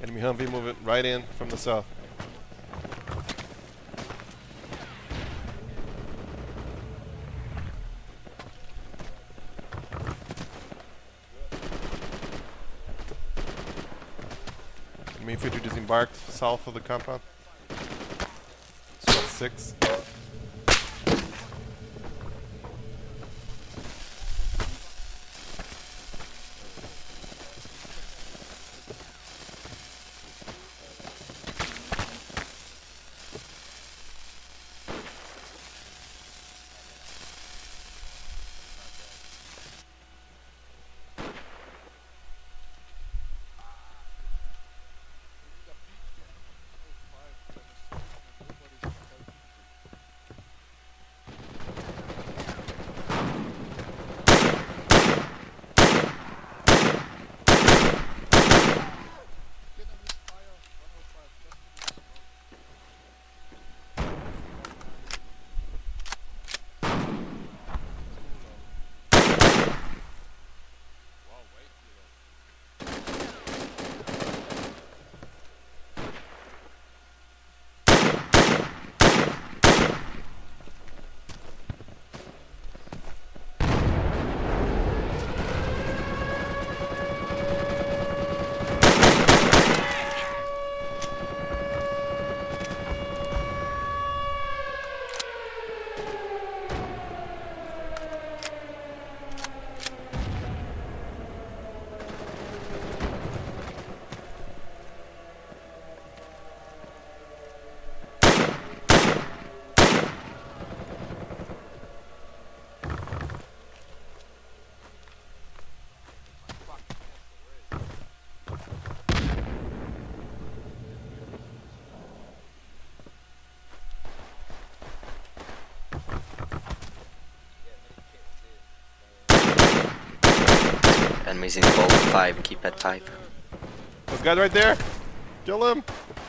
Enemy Humvee moving right in from the south. Enemy infantry disembarked south of the compound. Squad 6. Enemies in Vault 5, keep at 5. This guy right there! Kill him!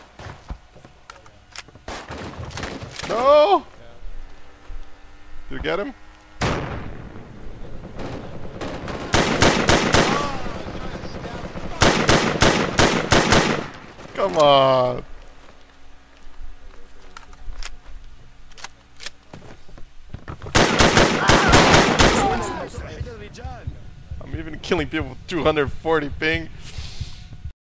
No! Did you get him? Come on! I'm even killing people with 240 ping.